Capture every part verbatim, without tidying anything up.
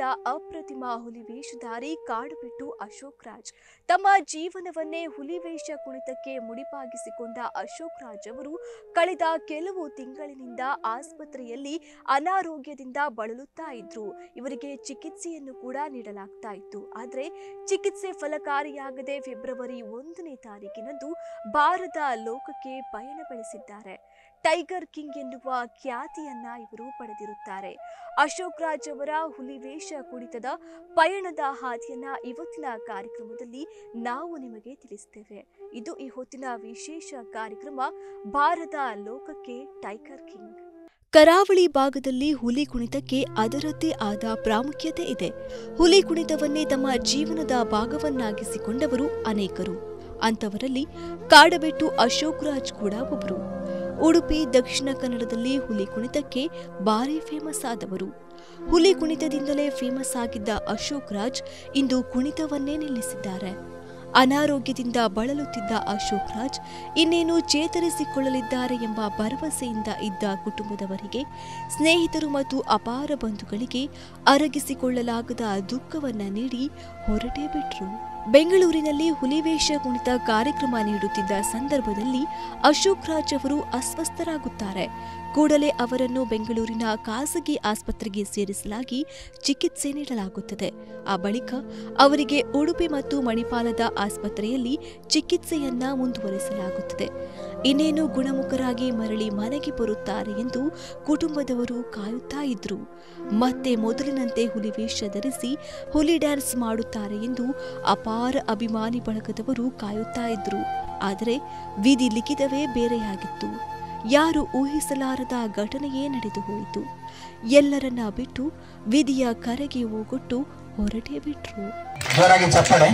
ಬಂದ ಅಪ್ರತಿಮ ಹುಲಿವೇಷಧಾರಿ ಕಾಡುಬಿಟ್ಟು ಅಶೋಕ್ ರಾಜ್. ತಮ್ಮ ಜೀವನವನ್ನೇ ಹುಲಿವೇಷ ಕುಣಿತಕ್ಕೆ ಮುಡಿಪಾಗಿಸಿಕೊಂಡ ಅಶೋಕ್ ರಾಜ್ ಅವರು ಕಳೆದ ಕೆಲವು ತಿಂಗಳಿನಿಂದ ಆಸ್ಪತ್ರೆಯಲ್ಲಿ ಅನಾರೋಗ್ಯದಿಂದ ಬಳಲುತ್ತಾ ಇದ್ರು. ಇವರಿಗೆ ಚಿಕಿತ್ಸೆಯನ್ನು ಕೂಡ ನೀಡಲಾಗ್ತಾ ಇತ್ತು. ಆದರೆ ಚಿಕಿತ್ಸೆ ಫಲಕಾರಿಯಾಗದೆ ಫೆಬ್ರವರಿ ಒಂದನೇ ತಾರೀಕಿನಂದು ಭಾರತ ಲೋಕಕ್ಕೆ ಪಯಣ ಬೆಳೆಸಿದ್ದಾರೆ. ಟೈಗರ್ ಕಿಂಗ್ ಎನ್ನುವ ಖ್ಯಾತಿಯನ್ನ ಇವರು ಪಡೆದಿರುತ್ತಾರೆ. ಅಶೋಕ್ ರಾಜ್ ಅವರ ಹುಲಿವೇಷ ಕುಣಿತದ ಪಯಣದ ಹಾದಿಯನ್ನ ಇವತ್ತಿನ ಕಾರ್ಯಕ್ರಮದಲ್ಲಿ ನಾವು ನಿಮಗೆ ತಿಳಿಸ್ತೇವೆ. ಇದು ಈ ಹೊತ್ತಿನ ವಿಶೇಷ ಕಾರ್ಯಕ್ರಮ ಭಾರತ ಲೋಕಕ್ಕೆ ಟೈಗರ್ ಕಿಂಗ್. ಕರಾವಳಿ ಭಾಗದಲ್ಲಿ ಹುಲಿ ಕುಣಿತಕ್ಕೆ ಅದರದ್ದೇ ಆದ ಪ್ರಾಮುಖ್ಯತೆ ಇದೆ. ಹುಲಿ ಕುಣಿತವನ್ನೇ ತಮ್ಮ ಜೀವನದ ಭಾಗವನ್ನಾಗಿಸಿಕೊಂಡವರು ಅನೇಕರು. ಅಂತವರಲ್ಲಿ ಕಾಡಬೆಟ್ಟು ಅಶೋಕ್ ರಾಜ್ ಕೂಡ ಒಬ್ಬರು. ಉಡುಪಿ, ದಕ್ಷಿಣ ಕನ್ನಡದಲ್ಲಿ ಹುಲಿ ಕುಣಿತಕ್ಕೆ ಭಾರಿ ಫೇಮಸ್ ಆದವರು. ಹುಲಿ ಕುಣಿತದಿಂದಲೇ ಫೇಮಸ್ ಆಗಿದ್ದ ಅಶೋಕ್ ರಾಜ್ ಇಂದು ಕುಣಿತವನ್ನೇ ನಿಲ್ಲಿಸಿದ್ದಾರೆ. ಅನಾರೋಗ್ಯದಿಂದ ಬಳಲುತ್ತಿದ್ದ ಅಶೋಕ್ ರಾಜ್ ಇನ್ನೇನು ಚೇತರಿಸಿಕೊಳ್ಳಲಿದ್ದಾರೆ ಎಂಬ ಭರವಸೆಯಿಂದ ಇದ್ದ ಕುಟುಂಬದವರಿಗೆ, ಸ್ನೇಹಿತರು ಮತ್ತು ಅಪಾರ ಬಂಧುಗಳಿಗೆ ಅರಗಿಸಿಕೊಳ್ಳಲಾಗದ ದುಃಖವನ್ನ ನೀಡಿ ಹೊರಟೇ ಬಿಟ್ರು. ಬೆಂಗಳೂರಿನಲ್ಲಿ ಹುಲಿವೇಷ ಕುಣಿತ ಕಾರ್ಯಕ್ರಮ ನೀಡುತ್ತಿದ್ದ ಸಂದರ್ಭದಲ್ಲಿ ಅಶೋಕ್ ರಾಜ್ ಅವರು ಅಸ್ವಸ್ಥರಾಗುತ್ತಾರೆ. ಕೂಡಲೇ ಅವರನ್ನು ಬೆಂಗಳೂರಿನ ಖಾಸಗಿ ಆಸ್ಪತ್ರೆಗೆ ಸೇರಿಸಲಾಗಿ ಚಿಕಿತ್ಸೆ ನೀಡಲಾಗುತ್ತದೆ. ಆ ಬಳಿಕ ಅವರಿಗೆ ಉಡುಪಿ ಮತ್ತು ಮಣಿಪಾಲದ ಆಸ್ಪತ್ರೆಯಲ್ಲಿ ಚಿಕಿತ್ಸೆಯನ್ನ ಮುಂದುವರೆಸಲಾಗುತ್ತದೆ. ಇನ್ನೇನು ಗುಣಮುಖರಾಗಿ ಮರಳಿ ಮನೆಗೆ ಬರುತ್ತಾರೆ ಎಂದು ಕುಟುಂಬದವರು ಕಾಯುತ್ತಾ ಇದ್ರು. ಮತ್ತೆ ಮೊದಲಿನಂತೆ ಹುಲಿವೇಷ ಧರಿಸಿ ಹುಲಿ ಡ್ಯಾನ್ಸ್ ಮಾಡುತ್ತಾರೆ ಎಂದು ಅಪಾರ ಅಭಿಮಾನಿ ಬಳಗದವರು ಕಾಯುತ್ತಾ ಇದ್ರು. ಆದರೆ ವಿಧಿ ಲಿಖಿತವೇ ಬೇರೆಯಾಗಿತ್ತು. ಯಾರು ಊಹಿಸಲಾರದ ಘಟನೆಯೇ ನಡೆದು ಹೋಯಿತು. ಎಲ್ಲರನ್ನ ಬಿಟ್ಟು ವಿಧಿಯ ಕರೆಗೆ ಹೋಗೊಟ್ಟು ಹೊರಟೇ ಬಿಟ್ರು. ಜೋರಾಗಿ ಚಪ್ಪಳೆ.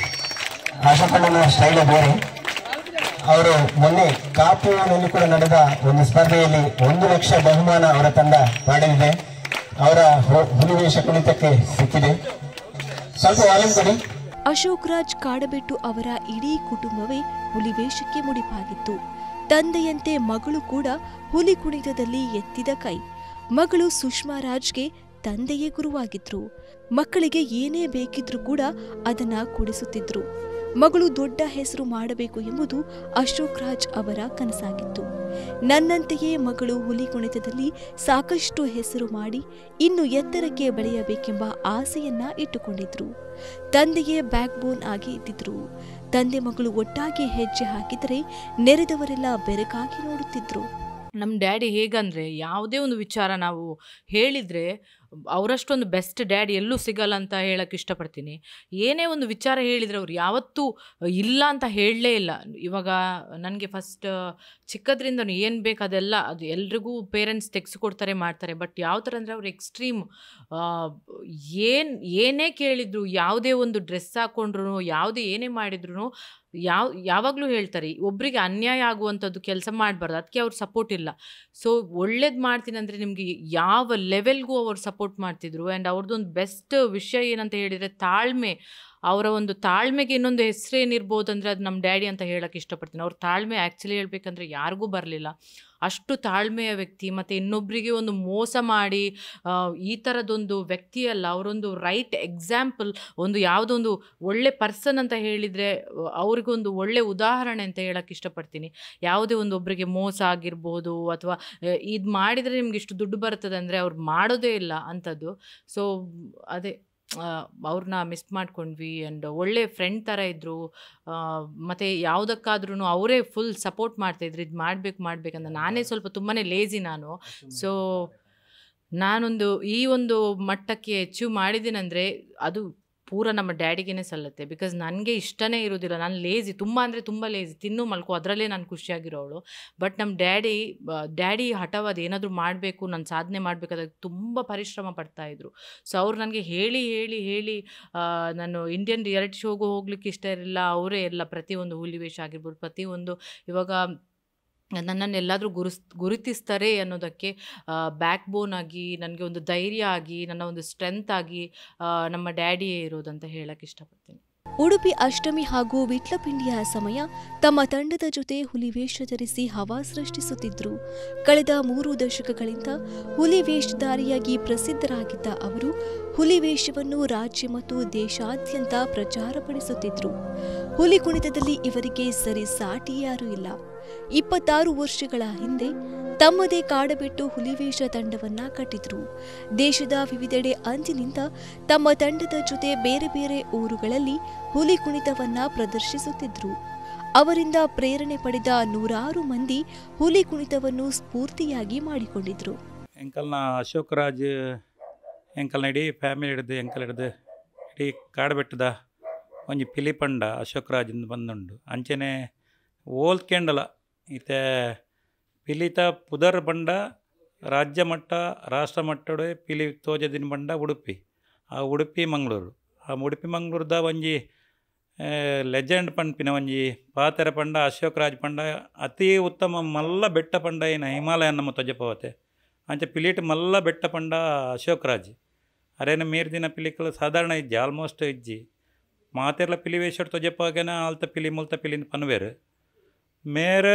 ಅಶೋಕಣ್ಣನ ಸ್ಟೈಲ್ ಬೇರೆ. ಅವರು ಮೊನ್ನೆ ಕಾಪುವಿನಲ್ಲಿ ಕೂಡ ನಡೆದ ಒಂದು ಸ್ಪರ್ಧೆಯಲ್ಲಿ ಒಂದು ಲಕ್ಷ ಬಹುಮಾನ ಅವರ ತಂಡ ಪಡೆದಿದೆ. ಅವರ ಹುಲಿವೇಷ ಕುಣಿತಕ್ಕೆ ಸಿಕ್ಕಿದೆ. ಸ್ವಲ್ಪ ವಾಲ್ಯೂಮ್ ಕೊಡಿ. ಅಶೋಕ್ ರಾಜ್ ಕಾಡಬೆಟ್ಟು ಅವರ ಇಡೀ ಕುಟುಂಬವೇ ಹುಲಿವೇಷಕ್ಕೆ ಮುಡಿಪಾಗಿತ್ತು. ತಂದೆಯಂತೆ ಮಗಳು ಕೂಡ ಹುಲಿ ಕುಣಿತದಲ್ಲಿ ಎತ್ತಿದ ಕೈ. ಮಗಳು ಸುಷ್ಮಾ ರಾಜ್ಗೆ ತಂದೆಯೇ ಗುರುವಾಗಿದ್ರು. ಮಕ್ಕಳಿಗೆ ಏನೇ ಬೇಕಿದ್ರೂ ಕೂಡ ಅದನ್ನ ಕೊಡಿಸುತ್ತಿದ್ರು. ಮಗಳು ದೊಡ್ಡ ಹೆಸರು ಮಾಡಬೇಕು ಎಂಬುದು ಅಶೋಕ್ ರಾಜ್ ಅವರ ಕನಸಾಗಿತ್ತು. ನನ್ನಂತೆಯೇ ಮಗಳು ಹುಲಿ ಕುಣಿತದಲ್ಲಿ ಸಾಕಷ್ಟು ಹೆಸರು ಮಾಡಿ ಇನ್ನು ಎತ್ತರಕ್ಕೆ ಬೆಳೆಯಬೇಕೆಂಬ ಆಸೆಯನ್ನ ಇಟ್ಟುಕೊಂಡಿದ್ರು. ತಂದೆಯೇ ಬ್ಯಾಕ್ ಬೋನ್ ಆಗಿ ಇದ್ದಿದ್ರು. ತಂದೆ ಮಗಳು ಒಟ್ಟಾಗಿ ಹೆಜ್ಜೆ ಹಾಕಿದರೆ ನೆರೆದವರೆಲ್ಲ ಬೆರಗಾಗಿ ನೋಡುತ್ತಿದ್ರು. ನಮ್ಮ ಡ್ಯಾಡಿ ಹೇಗಂದರೆ, ಯಾವುದೇ ಒಂದು ವಿಚಾರ ನಾವು ಹೇಳಿದರೆ ಅವರಷ್ಟೊಂದು ಬೆಸ್ಟ್ ಡ್ಯಾಡಿ ಎಲ್ಲೂ ಸಿಗಲ್ಲ ಅಂತ ಹೇಳಕ್ಕೆ ಇಷ್ಟಪಡ್ತೀನಿ. ಏನೇ ಒಂದು ವಿಚಾರ ಹೇಳಿದರೆ ಅವ್ರು ಯಾವತ್ತೂ ಇಲ್ಲ ಅಂತ ಹೇಳಲೇ ಇಲ್ಲ. ಇವಾಗ ನನಗೆ ಫಸ್ಟ್ ಚಿಕ್ಕದ್ರಿಂದ ಏನು ಬೇಕು ಅದೆಲ್ಲ ಅದು ಎಲ್ರಿಗೂ ಪೇರೆಂಟ್ಸ್ ತೆಗೆಸಿಕೊಡ್ತಾರೆ, ಮಾಡ್ತಾರೆ. ಬಟ್ ಯಾವ ಥರ ಅಂದರೆ ಅವ್ರು ಎಕ್ಸ್ಟ್ರೀಮ್ ಏನು ಏನೇ ಕೇಳಿದ್ರು, ಯಾವುದೇ ಒಂದು ಡ್ರೆಸ್ ಹಾಕ್ಕೊಂಡ್ರು, ಯಾವುದೇ ಏನೇ ಮಾಡಿದ್ರು ಯಾವ ಯಾವಾಗಲೂ ಹೇಳ್ತಾರೆ ಒಬ್ಬರಿಗೆ ಅನ್ಯಾಯ ಆಗುವಂಥದ್ದು ಕೆಲಸ ಮಾಡಬಾರ್ದು. ಅದಕ್ಕೆ ಅವ್ರು ಸಪೋರ್ಟ್ ಇಲ್ಲ. ಸೊ ಒಳ್ಳೇದು ಮಾಡ್ತೀನಿ ಅಂದರೆ ನಿಮಗೆ ಯಾವ ಲೆವೆಲ್ಗೂ ಅವ್ರು ಸಪೋರ್ಟ್ ಮಾಡ್ತಿದ್ರು. ಆ್ಯಂಡ್ ಅವ್ರದ್ದೊಂದು ಬೆಸ್ಟ್ ವಿಷಯ ಏನಂತ ಹೇಳಿದರೆ ತಾಳ್ಮೆ. ಅವರ ಒಂದು ತಾಳ್ಮೆಗೆ ಇನ್ನೊಂದು ಹೆಸರೇನಿರ್ಬೋದು ಅಂದರೆ ಅದು ನಮ್ಮ ಡ್ಯಾಡಿ ಅಂತ ಹೇಳೋಕ್ಕೆ ಇಷ್ಟಪಡ್ತೀನಿ. ಅವ್ರ ತಾಳ್ಮೆ ಆ್ಯಕ್ಚುಲಿ ಹೇಳಬೇಕಂದ್ರೆ ಯಾರಿಗೂ ಬರಲಿಲ್ಲ. ಅಷ್ಟು ತಾಳ್ಮೆಯ ವ್ಯಕ್ತಿ. ಮತ್ತು ಇನ್ನೊಬ್ಬರಿಗೆ ಒಂದು ಮೋಸ ಮಾಡಿ ಈ ಥರದೊಂದು ವ್ಯಕ್ತಿಯಲ್ಲ, ಅವರೊಂದು ರೈಟ್ ಎಕ್ಸಾಂಪಲ್. ಒಂದು ಯಾವುದೊಂದು ಒಳ್ಳೆ ಪರ್ಸನ್ ಅಂತ ಹೇಳಿದರೆ ಅವ್ರಿಗೊಂದು ಒಳ್ಳೆ ಉದಾಹರಣೆ ಅಂತ ಹೇಳೋಕ್ಕೆ ಇಷ್ಟಪಡ್ತೀನಿ. ಯಾವುದೇ ಒಂದು ಒಬ್ಬರಿಗೆ ಮೋಸ ಆಗಿರ್ಬೋದು ಅಥವಾ ಇದು ಮಾಡಿದರೆ ನಿಮ್ಗೆ ಇಷ್ಟು ದುಡ್ಡು ಬರ್ತದೆ ಅಂದರೆ ಅವ್ರು ಮಾಡೋದೇ ಇಲ್ಲ ಅಂಥದ್ದು. ಸೊ ಅದೇ ಅವ್ರನ್ನ ಮಿಸ್ ಮಾಡ್ಕೊಂಡ್ವಿ. ಆ್ಯಂಡ್ ಒಳ್ಳೆ ಫ್ರೆಂಡ್ ಥರ ಇದ್ದರು. ಮತ್ತು ಯಾವುದಕ್ಕಾದ್ರೂ ಅವರೇ ಫುಲ್ ಸಪೋರ್ಟ್ ಮಾಡ್ತಾಯಿದ್ರು, ಇದು ಮಾಡಬೇಕು ಮಾಡಬೇಕಂತ. ನಾನೇ ಸ್ವಲ್ಪ ತುಂಬಾ ಲೇಜಿ ನಾನು. ಸೊ ನಾನೊಂದು ಈ ಒಂದು ಮಟ್ಟಕ್ಕೆ ಅಚೀವ್ ಮಾಡಿದ್ದೀನಂದರೆ ಅದು ಪೂರ ನಮ್ಮ ಡ್ಯಾಡಿಗೇ ಸಲ್ಲತ್ತೆ. ಬಿಕಾಸ್ ನನಗೆ ಇಷ್ಟನೇ ಇರೋದಿಲ್ಲ. ನಾನು ಲೇಜಿ, ತುಂಬ ಅಂದರೆ ತುಂಬ ಲೇಜಿ. ತಿನ್ನು ಮಲ್ಕೋ ಅದರಲ್ಲೇ ನಾನು ಖುಷಿಯಾಗಿರೋವಳು. ಬಟ್ ನಮ್ಮ ಡ್ಯಾಡಿ ಡ್ಯಾಡಿ ಹಠವಾದ ಏನಾದರೂ ಮಾಡಬೇಕು, ನಾನು ಸಾಧನೆ ಮಾಡಬೇಕಾದಾಗ ತುಂಬ ಪರಿಶ್ರಮ ಪಡ್ತಾಯಿದ್ರು. ಸೊ ಅವ್ರು ನನಗೆ ಹೇಳಿ ಹೇಳಿ ಹೇಳಿ ನಾನು ಇಂಡಿಯನ್ ರಿಯಾಲಿಟಿ ಶೋಗೂ ಹೋಗ್ಲಿಕ್ಕೆ ಇಷ್ಟ ಇರಲಿಲ್ಲ. ಅವರೇ ಎಲ್ಲ ಪ್ರತಿಯೊಂದು ಹುಲಿವೇಷ ಆಗಿರ್ಬೋದು, ಪ್ರತಿಯೊಂದು ಇವಾಗ ನನ್ನನ್ನು ಎಲ್ಲಾದರೂ ಗುರುಸ್ ಗುರುತಿಸ್ತಾರೆ ಅನ್ನೋದಕ್ಕೆ ಬ್ಯಾಕ್ ಬೋನ್ ಆಗಿ, ನನಗೆ ಒಂದು ಧೈರ್ಯ ಆಗಿ, ನನ್ನ ಒಂದು ಸ್ಟ್ರೆಂತ್ ಆಗಿ ನಮ್ಮ ಡ್ಯಾಡಿಯೇ ಇರೋದಂತ ಹೇಳಕ್ಕೆ ಇಷ್ಟಪಡ್ತೀನಿ. ಉಡುಪಿ ಅಷ್ಟಮಿ ಹಾಗೂ ವಿಟ್ಲಪಿಂಡಿಯ ಸಮಯ ತಮ್ಮ ತಂಡದ ಜೊತೆ ಹುಲಿ ವೇಷ ಧರಿಸಿ ಹವಾ ಸೃಷ್ಟಿಸುತ್ತಿದ್ದರು. ಕಳೆದ ಮೂರು ದಶಕಗಳಿಂದ ಹುಲಿ ವೇಷಧಾರಿಯಾಗಿ ಪ್ರಸಿದ್ಧರಾಗಿದ್ದ ಅವರು ಹುಲಿ ವೇಷವನ್ನು ರಾಜ್ಯ ಮತ್ತು ದೇಶಾದ್ಯಂತ ಪ್ರಚಾರಪಡಿಸುತ್ತಿದ್ದರು. ಹುಲಿ ಕುಣಿತದಲ್ಲಿ ಇವರಿಗೆ ಸರಿ ಸಾಟಿ ಯಾರೂ ಇಲ್ಲ. ಇಪ್ಪತ್ತಾರು ವರ್ಷಗಳ ಹಿಂದೆ ತಮ್ಮದೇ ಕಾಡಬಿಟ್ಟು ಹುಲಿವೇಷ ತಂಡವನ್ನ ಕಟ್ಟಿದ್ರು. ದೇಶದ ವಿವಿಧೆಡೆ ಅಂದಿನಿಂದ ತಮ್ಮ ತಂಡದ ಜೊತೆ ಬೇರೆ ಬೇರೆ ಊರುಗಳಲ್ಲಿ ಹುಲಿ ಕುಣಿತವನ್ನ ಪ್ರದರ್ಶಿಸುತ್ತಿದ್ರು. ಅವರಿಂದ ಪ್ರೇರಣೆ ಪಡೆದ ನೂರಾರು ಮಂದಿ ಹುಲಿ ಕುಣಿತವನ್ನು ಸ್ಫೂರ್ತಿಯಾಗಿ ಮಾಡಿಕೊಂಡಿದ್ರು. ಎಂಕಲ್ನ ಅಶೋಕ್ ರಾಜ್ ಎಂಕಲ್ನ ಇಡೀ ಫ್ಯಾಮಿಲಿ ಹಿಡಿದು ಎಂಕಲ್ ಹಿಡಿದು ಇಡೀ ಕಾಡಬೆಟ್ಟದ ಒಂಜಿ ಪಿಲಿಪಂಡ ಅಶೋಕ್ ರಾಜಿಂದ ಬಂದುಂಡು. ಅಂಚನೆ ಓಲ್ಕೆಂಡಲ ಈತ ಪಿಲಿತ ಪುದರ್ ಬಂಡ ರಾಜ್ಯ ಮಟ್ಟ ರಾಷ್ಟ್ರ ಮಟ್ಟಡೆ ಪಿಲಿ ತೋಜದಿನ ಬಂಡ ಉಡುಪಿ ಆ ಉಡುಪಿ ಮಂಗಳೂರು ಆ ಉಡುಪಿ ಮಂಗಳೂರದ ಒಂಜಿ ಲೆಜೆಂಡ್ ಪಂಪಿನ ಒಂಜಿ ಪಾತೆರ ಪಂಡ ಅಶೋಕ್ ರಾಜ್ ಪಂಡ ಅತಿ ಉತ್ತಮ ಮಲ್ಲ ಬೆಟ್ಟ ಪಂಡ ಏನು ಹಿಮಾಲಯ ನಮ್ಮ ತೊಜಪವತೆ ಅಂಚೆ ಪಿಲಿಟ್ ಮಲ್ಲ ಬೆಟ್ಟ ಪಂಡ ಅಶೋಕ್ ರಾಜ್ ಅರೇನ ಮೀರ್ದಿನ ಪಿಲಿಕಲು ಸಾಧಾರಣ ಇಜ್ಜಿ ಆಲ್ಮೋಸ್ಟ್ ಇಜ್ಜಿ ಮಾತೆರ್ಲ ಪಿಲಿವೇಶ್ವರ ತೊಜಪಾಗೇನ ಆಲ್ತ ಪಿಲಿ ಮುಲ್ತ ಪಿಲಿನ ಪನ್ವೇರು ಮೇರೆ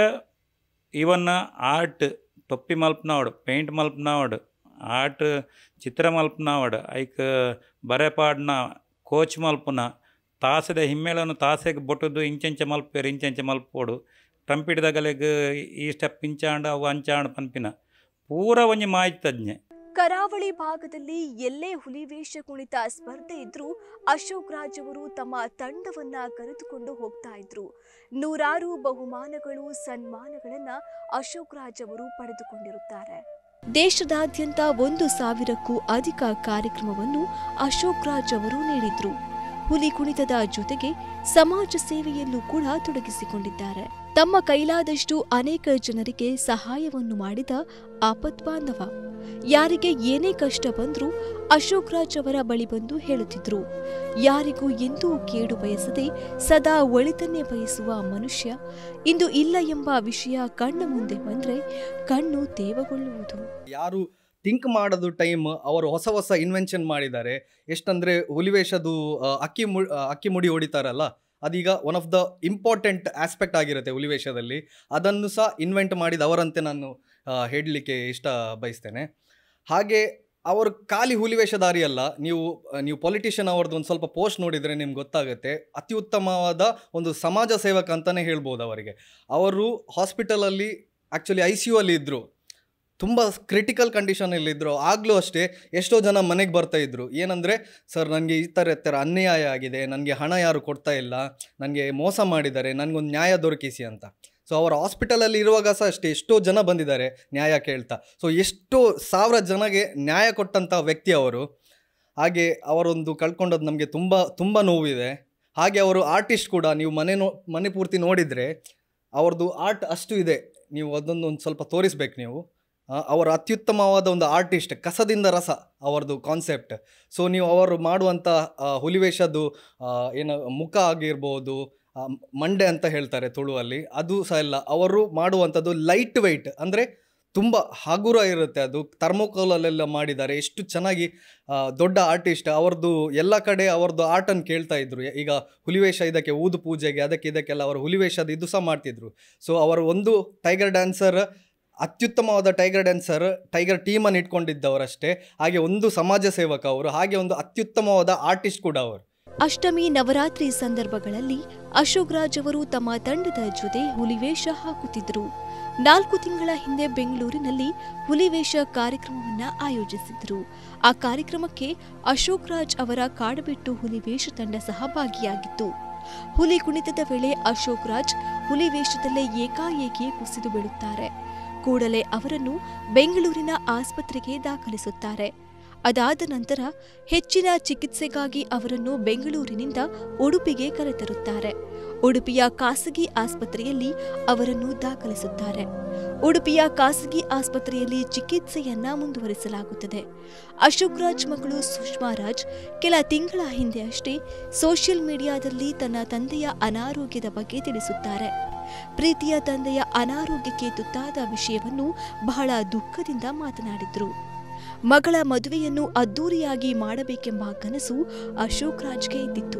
ಇವನ್ನ ಆರ್ಟ್ ಟೊಪ್ಪಿ ಮಲ್ಪನವಡು ಪೇಂಟ್ ಮಲ್ಪನವಡು ಆರ್ಟ್ ಚಿತ್ರ ಮಲ್ಪನವಡು ಐಕ್ ಬರೆಪಾಡ್ನ ಕೋಚ್ ಮಲ್ಪುನ ತಾಸದ ಹಿಮ್ಮೇಳನ್ನು ತಾಸೆಗೆ ಬೊಟ್ಟದು ಇಂಚೆಂಚೆ ಮಲ್ಪೇರು ಇಂಚೆಂಚೆ ಮಲ್ಪೋಡು ಟ್ರಂಪಿಡ್ದಾಗಲೆಗ್ ಈ ಸ್ಟೆಪ್ ಇಂಚಾಂಡ ಅವು ಅಂಚಾಂಡ ಪನ್ಪಿನ ಪೂರ ಒಂಜಿ ಮಾಹಿತಿ ತಜ್ಞೆ. ಕರಾವಳಿ ಭಾಗದಲ್ಲಿ ಎಲ್ಲೇ ಹುಲಿವೇಷ ಕುಣಿತ ಸ್ಪರ್ಧೆ ಇದ್ರೂ ಅಶೋಕ್ ರಾಜ್ ಅವರು ತಮ್ಮ ತಂಡವನ್ನ ಕರೆದುಕೊಂಡು ಹೋಗ್ತಾ ಇದ್ರು. ನೂರಾರು ಬಹುಮಾನಗಳು ಸನ್ಮಾನಗಳನ್ನ ಅಶೋಕ್ ರಾಜ್ ಅವರು ಪಡೆದುಕೊಂಡಿರುತ್ತಾರೆ. ದೇಶದಾದ್ಯಂತ ಒಂದು ಸಾವಿರಕ್ಕೂ ಅಧಿಕ ಕಾರ್ಯಕ್ರಮವನ್ನು ಅಶೋಕ್ ರಾಜ್ ಅವರು ನೀಡಿದ್ರು. ಹುಲಿ ಕುಣಿತದ ಜೊತೆಗೆ ಸಮಾಜ ಸೇವೆಯಲ್ಲೂ ಕೂಡ ತೊಡಗಿಸಿಕೊಂಡಿದ್ದಾರೆ. ತಮ್ಮ ಕೈಲಾದಷ್ಟು ಅನೇಕ ಜನರಿಗೆ ಸಹಾಯವನ್ನು ಮಾಡಿದ ಆಪತ್ಬಾಂಧವ. ಯಾರಿಗೆ ಏನೇ ಕಷ್ಟ ಬಂದರೂ ಅಶೋಕ್ ರಾಜ್ ಅವರ ಬಳಿ ಬಂದು ಹೇಳುತ್ತಿದ್ರು. ಯಾರಿಗೂ ಎಂದೂ ಕೇಡು ಬಯಸದೆ ಸದಾ ಒಳಿತನ್ನೇ ಬಯಸುವ ಮನುಷ್ಯ ಇಂದು ಇಲ್ಲ ಎಂಬ ವಿಷಯ ಕಣ್ಣ ಮುಂದೆ ಬಂದ್ರೆ ಕಣ್ಣು ತೇವಗೊಳ್ಳುವುದು. ಯಾರು ಥಿಂಕ್ ಮಾಡೋದು ಟೈಮ್ ಅವರು ಹೊಸ ಹೊಸ ಇನ್ವೆನ್ಷನ್ ಮಾಡಿದ್ದಾರೆ. ಎಷ್ಟಂದರೆ ಹುಲಿವೇಷದು ಅಕ್ಕಿ ಮು ಅಕ್ಕಿ ಮುಡಿ ಹೊಡಿತಾರಲ್ಲ, ಅದೀಗ one of the important aspect ಆಗಿರುತ್ತೆ ಹುಲಿವೇಷದಲ್ಲಿ. ಅದನ್ನು ಸಹ ಇನ್ವೆಂಟ್ ಮಾಡಿದವರಂತೆ ನಾನು ಹೇಳಲಿಕ್ಕೆ ಇಷ್ಟ ಬಯಸ್ತೇನೆ. ಹಾಗೆ ಅವರು ಖಾಲಿ ಹುಲಿವೇಷಧಾರಿ ಅಲ್ಲ. ನೀವು ನೀವು ಪೊಲಿಟಿಷಿಯನ್ ಅವ್ರದ್ದು ಒಂದು ಸ್ವಲ್ಪ ಪೋಸ್ಟ್ ನೋಡಿದರೆ ನಿಮ್ಗೆ ಗೊತ್ತಾಗುತ್ತೆ. ಅತಿ ಉತ್ತಮವಾದ ಒಂದು ಸಮಾಜ ಸೇವಕ ಅಂತಲೇ ಹೇಳ್ಬೋದು ಅವರಿಗೆ. ಅವರು ಹಾಸ್ಪಿಟಲಲ್ಲಿ ಆ್ಯಕ್ಚುಲಿ ಐ ಸಿ ಯು ಅಲ್ಲಿ ಇದ್ದರು. ತುಂಬ ಕ್ರಿಟಿಕಲ್ ಕಂಡೀಷನಲ್ಲಿದ್ದರು. ಆಗಲೂ ಅಷ್ಟೇ ಎಷ್ಟೋ ಜನ ಮನೆಗೆ ಬರ್ತಾಯಿದ್ರು. ಏನಂದರೆ, ಸರ್ ನನಗೆ ಈ ಥರ ಥರ ಅನ್ಯಾಯ ಆಗಿದೆ, ನನಗೆ ಹಣ ಯಾರು ಕೊಡ್ತಾ ಇಲ್ಲ, ನನಗೆ ಮೋಸ ಮಾಡಿದ್ದಾರೆ, ನನಗೊಂದು ನ್ಯಾಯ ದೊರಕಿಸಿ ಅಂತ. ಸೊ ಅವರು ಹಾಸ್ಪಿಟಲಲ್ಲಿ ಇರುವಾಗ ಸಹ ಅಷ್ಟೇ ಎಷ್ಟೋ ಜನ ಬಂದಿದ್ದಾರೆ ನ್ಯಾಯ ಕೇಳ್ತಾ. ಸೊ ಎಷ್ಟೋ ಸಾವಿರ ಜನಗೆ ನ್ಯಾಯ ಕೊಟ್ಟಂಥ ವ್ಯಕ್ತಿ ಅವರು. ಹಾಗೆ ಅವರೊಂದು ಕಳ್ಕೊಂಡದ್ದು ನಮಗೆ ತುಂಬ ತುಂಬ ನೋವಿದೆ. ಹಾಗೆ ಅವರು ಆರ್ಟಿಸ್ಟ್ ಕೂಡ. ನೀವು ಮನೆ ನೋ ಮನೆ ಪೂರ್ತಿ ನೋಡಿದರೆ ಅವ್ರದ್ದು ಆರ್ಟ್ ಅಷ್ಟು ಇದೆ. ನೀವು ಅದೊಂದು ಒಂದು ಸ್ವಲ್ಪ ತೋರಿಸ್ಬೇಕು ನೀವು. ಅವರು ಅತ್ಯುತ್ತಮವಾದ ಒಂದು ಆರ್ಟಿಸ್ಟ್. ಕಸದಿಂದ ರಸ ಅವರದ್ದು ಕಾನ್ಸೆಪ್ಟ್. ಸೊ ನೀವು ಅವರು ಮಾಡುವಂಥ ಹುಲಿವೇಷದ್ದು ಏನು ಮುಖ ಆಗಿರ್ಬೋದು, ಮಂಡೆ ಅಂತ ಹೇಳ್ತಾರೆ ತುಳುವಲ್ಲಿ, ಅದು ಸಹ ಎಲ್ಲ ಅವರು ಮಾಡುವಂಥದ್ದು ಲೈಟ್ ವೆಯ್ಟ್, ಅಂದರೆ ತುಂಬ ಹಗುರ ಇರುತ್ತೆ. ಅದು ಥರ್ಮೋಕೋಲಲ್ಲೆಲ್ಲ ಮಾಡಿದ್ದಾರೆ. ಎಷ್ಟು ಚೆನ್ನಾಗಿ ದೊಡ್ಡ ಆರ್ಟಿಸ್ಟ್. ಅವ್ರದ್ದು ಎಲ್ಲ ಕಡೆ ಅವ್ರದ್ದು ಆರ್ಟನ್ನು ಕೇಳ್ತಾ ಇದ್ರು. ಈಗ ಹುಲಿವೇಷ ಇದಕ್ಕೆ ಊದು ಪೂಜೆಗೆ ಅದಕ್ಕೆ ಇದಕ್ಕೆಲ್ಲ ಅವರು ಹುಲಿವೇಷದ ಇದು ಸಹ ಮಾಡ್ತಿದ್ರು. ಸೊ ಅವರು ಒಂದು ಟೈಗರ್ ಡ್ಯಾನ್ಸರ್, ಅತ್ಯುತ್ತಮವಾದ ಟೈಗರ್ ಡ್ಯಾನ್ಸರ್, ಟೈಗರ್ ಟೀಮನ್ನು ಇಟ್ಕೊಂಡಿದ್ದವರಷ್ಟೇ. ಹಾಗೆ ಒಂದು ಸಮಾಜ ಸೇವಕ ಅವರು, ಹಾಗೆ ಒಂದು ಅತ್ಯುತ್ತಮವಾದ ಆರ್ಟಿಸ್ಟ್ ಕೂಡ ಅವರು. ಅಷ್ಟಮಿ ನವರಾತ್ರಿ ಸಂದರ್ಭಗಳಲ್ಲಿ ಅಶೋಕ್ ರಾಜ್ ಅವರು ತಮ್ಮ ತಂಡದ ಜೊತೆ ಹುಲಿವೇಷ ಹಾಕುತ್ತಿದ್ದರು. ನಾಲ್ಕು ತಿಂಗಳ ಹಿಂದೆ ಬೆಂಗಳೂರಿನಲ್ಲಿ ಹುಲಿವೇಷ ಕಾರ್ಯಕ್ರಮವನ್ನ ಆಯೋಜಿಸಿದ್ರು. ಆ ಕಾರ್ಯಕ್ರಮಕ್ಕೆ ಅಶೋಕ್ ರಾಜ್ ಅವರ ಕಾಡಬಿಟ್ಟು ಹುಲಿವೇಷ ತಂಡ ಸಹ ಭಾಗಿಯಾಗಿತ್ತು. ಹುಲಿ ಕುಣಿತದ ವೇಳೆ ಅಶೋಕ್ ರಾಜ್ ಹುಲಿವೇಷದಲ್ಲೇ ಏಕಾಏಕಿ ಕುಸಿದು ಬೀಳುತ್ತಾರೆ. ಕೂಡಲೇ ಅವರನ್ನು ಬೆಂಗಳೂರಿನ ಆಸ್ಪತ್ರೆಗೆ ದಾಖಲಿಸುತ್ತಾರೆ. ಅದಾದ ನಂತರ ಹೆಚ್ಚಿನ ಚಿಕಿತ್ಸೆಗಾಗಿ ಅವರನ್ನು ಬೆಂಗಳೂರಿನಿಂದ ಉಡುಪಿಗೆ ಕರೆತರುತ್ತಾರೆ. ಉಡುಪಿಯ ಖಾಸಗಿ ಆಸ್ಪತ್ರೆಯಲ್ಲಿ ಅವರನ್ನು ದಾಖಲಿಸುತ್ತಾರೆ. ಉಡುಪಿಯ ಖಾಸಗಿ ಆಸ್ಪತ್ರೆಯಲ್ಲಿ ಚಿಕಿತ್ಸೆಯನ್ನ ಮುಂದುವರಿಸಲಾಗುತ್ತದೆ. ಅಶೋಕ್ ರಾಜ್ ಮಗಳು ಸುಷ್ಮಾ ರಾಜ್ ಕೆಲ ತಿಂಗಳ ಹಿಂದೆ ಅಷ್ಟೇ ಸೋಷಿಯಲ್ ಮೀಡಿಯಾದಲ್ಲಿ ತನ್ನ ತಂದೆಯ ಅನಾರೋಗ್ಯದ ಬಗ್ಗೆ ತಿಳಿಸುತ್ತಾರೆ. ಪ್ರೀತಿಯ ತಂದೆಯ ಅನಾರೋಗ್ಯಕ್ಕೆ ತುತ್ತಾದ ವಿಷಯವನ್ನು ಬಹಳ ದುಃಖದಿಂದ ಮಾತನಾಡಿದ್ರು. ಮಗಳ ಮದುವೆಯನ್ನು ಅದ್ದೂರಿಯಾಗಿ ಮಾಡಬೇಕೆಂಬ ಕನಸು ಅಶೋಕ್ ರಾಜ್ಗೆ ಇದ್ದಿತ್ತು.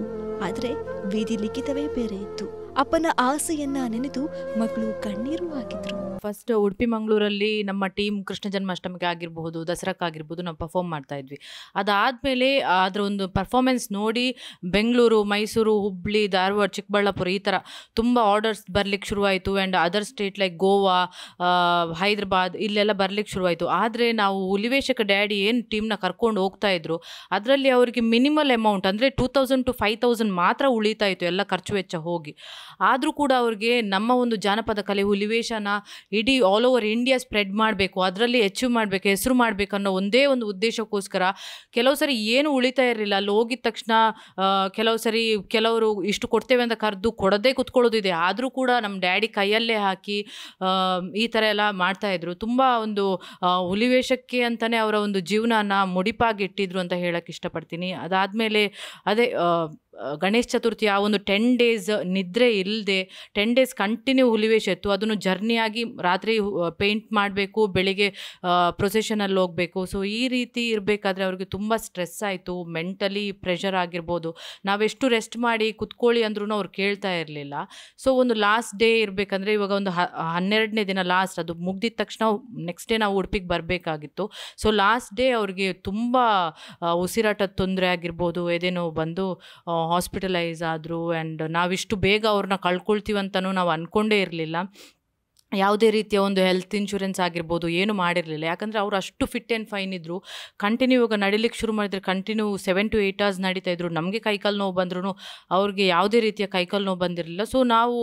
ಆದರೆ ವಿಧಿ ಲಿಖಿತವೇ ಬೇರೆ ಇತ್ತು. ಅಪ್ಪನ ಆಸೆಯನ್ನ ನೆನೆದು ಮಗಳು ಕಣ್ಣೀರು ಹಾಕಿದ್ರು. ಫಸ್ಟ್ ಉಡುಪಿ ಮಂಗಳೂರಲ್ಲಿ ನಮ್ಮ ಟೀಮ್ ಕೃಷ್ಣ ಜನ್ಮಾಷ್ಟಮಿಗೆ ಆಗಿರಬಹುದು, ದಸರಾಕ್ಕಾಗಿರ್ಬೋದು ನಾವು ಪರ್ಫಾರ್ಮ್ ಮಾಡ್ತಾ ಇದ್ವಿ. ಅದಾದಮೇಲೆ ಅದರ ಒಂದು ಪರ್ಫಾರ್ಮೆನ್ಸ್ ನೋಡಿ ಬೆಂಗಳೂರು, ಮೈಸೂರು, ಹುಬ್ಳಿ, ಧಾರವಾಡ, ಚಿಕ್ಕಬಳ್ಳಾಪುರ ಈ ಥರ ತುಂಬ ಆರ್ಡರ್ಸ್ ಬರಲಿಕ್ಕೆ ಶುರುವಾಯಿತು. And other state like Goa, Hyderabad ಇಲ್ಲೆಲ್ಲ ಬರಲಿಕ್ಕೆ ಶುರುವಾಯಿತು. ಆದರೆ ನಾವು ಹುಲಿವೇಷಕ ಡ್ಯಾಡಿ ಏನು ಟೀಮ್ನ ಕರ್ಕೊಂಡು ಹೋಗ್ತಾ ಇದ್ರು ಅದರಲ್ಲಿ ಅವರಿಗೆ ಮಿನಿಮಲ್ ಅಮೌಂಟ್ ಅಂದರೆ two thousand to five thousand ಮಾತ್ರ ಉಳಿತಾ ಇತ್ತು ಎಲ್ಲ ಖರ್ಚು ವೆಚ್ಚ ಹೋಗಿ. ಆದರೂ ಕೂಡ ಅವ್ರಿಗೆ ನಮ್ಮ ಒಂದು ಜಾನಪದ ಕಲೆ ಹುಲಿವೇಷನ ಇಡೀ ಆಲ್ ಓವರ್ ಇಂಡಿಯಾ ಸ್ಪ್ರೆಡ್ ಮಾಡಬೇಕು, ಅದರಲ್ಲಿ ಅಚೀವ್ ಮಾಡಬೇಕು, ಹೆಸರು ಮಾಡಬೇಕು ಅನ್ನೋ ಒಂದೇ ಒಂದು ಉದ್ದೇಶಕ್ಕೋಸ್ಕರ ಕೆಲವು ಸರಿ ಏನು ಉಳಿತಾ ಇರಲಿಲ್ಲ. ಅಲ್ಲಿ ಹೋಗಿದ ತಕ್ಷಣ ಕೆಲವು ಸರಿ ಕೆಲವರು ಇಷ್ಟು ಕೊಡ್ತೇವೆ ಅಂತ ಕರೆದು ಕೊಡದೇ ಕುತ್ಕೊಳ್ಳೋದಿದೆ. ಆದರೂ ಕೂಡ ನಮ್ಮ ಡ್ಯಾಡಿ ಕೈಯಲ್ಲೇ ಹಾಕಿ ಈ ಥರ ಎಲ್ಲ ಮಾಡ್ತಾಯಿದ್ರು. ತುಂಬ ಒಂದು ಹುಲಿವೇಷಕ್ಕೆ ಅಂತಲೇ ಅವರ ಒಂದು ಜೀವನನ ಮುಡಿಪಾಗಿಟ್ಟಿದ್ರು ಅಂತ ಹೇಳಕ್ಕೆ ಇಷ್ಟಪಡ್ತೀನಿ. ಅದಾದಮೇಲೆ ಅದೇ ಗಣೇಶ ಚತುರ್ಥಿ ಆ ಒಂದು ಟೆನ್ ಡೇಸ್ ನಿದ್ರೆ ಇಲ್ಲದೆ ಟೆನ್ ಡೇಸ್ ಕಂಟಿನ್ಯೂ ಹುಲಿವೇಷ ಇತ್ತು. ಅದನ್ನು ಜರ್ನಿಯಾಗಿ ರಾತ್ರಿ ಪೇಂಟ್ ಮಾಡಬೇಕು, ಬೆಳಿಗ್ಗೆ ಪ್ರೊಸೆಷನಲ್ಲಿ ಹೋಗಬೇಕು. ಸೊ ಈ ರೀತಿ ಇರಬೇಕಾದ್ರೆ ಅವ್ರಿಗೆ ತುಂಬ ಸ್ಟ್ರೆಸ್ ಆಯಿತು, ಮೆಂಟಲಿ ಪ್ರೆಷರ್ ಆಗಿರ್ಬೋದು. ನಾವೆಷ್ಟು ರೆಸ್ಟ್ ಮಾಡಿ ಕುತ್ಕೊಳ್ಳಿ ಅಂದ್ರೂ ಅವ್ರು ಕೇಳ್ತಾ ಇರಲಿಲ್ಲ. ಸೊ ಒಂದು ಲಾಸ್ಟ್ ಡೇ ಇರಬೇಕಂದ್ರೆ ಇವಾಗ ಒಂದು ಹನ್ನೆರಡನೇ ದಿನ ಲಾಸ್ಟ್, ಅದು ಮುಗ್ದಿದ ತಕ್ಷಣ ನೆಕ್ಸ್ಟ್ ಡೇ ನಾವು ಉಡುಪಿಗೆ ಬರಬೇಕಾಗಿತ್ತು. ಸೊ ಲಾಸ್ಟ್ ಡೇ ಅವ್ರಿಗೆ ತುಂಬ ಉಸಿರಾಟದ ತೊಂದರೆ ಆಗಿರ್ಬೋದು, ಎದೆನೋ ಬಂದು ಹಾಸ್ಪಿಟಲೈಸ್ ಆದರು. ಆ್ಯಂಡ್ ನಾವಿಷ್ಟು ಬೇಗ ಅವ್ರನ್ನ ಕಳ್ಕೊಳ್ತೀವಂತನೂ ನಾವು ಅಂದ್ಕೊಂಡೇ ಇರಲಿಲ್ಲ. ಯಾವುದೇ ರೀತಿಯ ಒಂದು ಹೆಲ್ತ್ ಇನ್ಶೂರೆನ್ಸ್ ಆಗಿರ್ಬೋದು ಏನು ಮಾಡಿರಲಿಲ್ಲ. ಯಾಕಂದರೆ ಅವರು ಅಷ್ಟು ಫಿಟ್ ಆ್ಯಂಡ್ ಫೈನ್ ಇದ್ದರು. ಕಂಟಿನ್ಯೂ ಇವಾಗ ನಡಿಲಿಕ್ಕೆ ಶುರು ಮಾಡಿದರೆ continue seven to eight hours ನಡೀತಾಯಿದ್ರು. ನಮಗೆ ಕೈಕಾಲು ನೋವು ಬಂದ್ರೂ ಅವ್ರಿಗೆ ಯಾವುದೇ ರೀತಿಯ ಕೈಕಾಲು ನೋವು ಬಂದಿರಲಿಲ್ಲ. ಸೊ ನಾವು